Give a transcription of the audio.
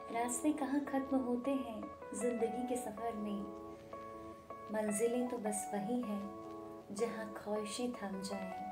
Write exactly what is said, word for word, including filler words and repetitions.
रास्ते कहाँ खत्म होते हैं जिंदगी के सफर में, मंजिलें तो बस वही हैं जहाँ ख्वाहिशें थम जाएं।